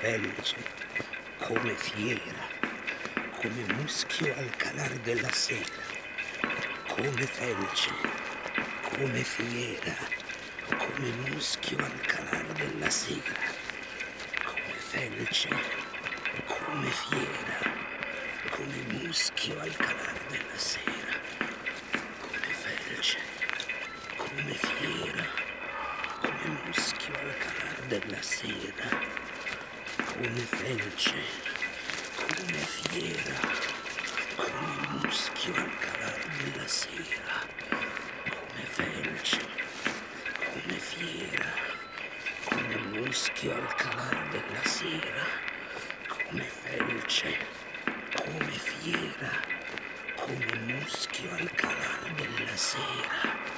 felce, come fiera, come muschio al calar della sera, come felce, come fiera, come muschio al calar della sera, come felce, come fiera, come muschio al calar della sera, come felce, come fiera, come muschio al calar della sera, come felce, come fiera, come muschio al calar della sera, come felce, come fiera, come muschio al calar della sera, come felce, come fiera, come muschio al calar della sera.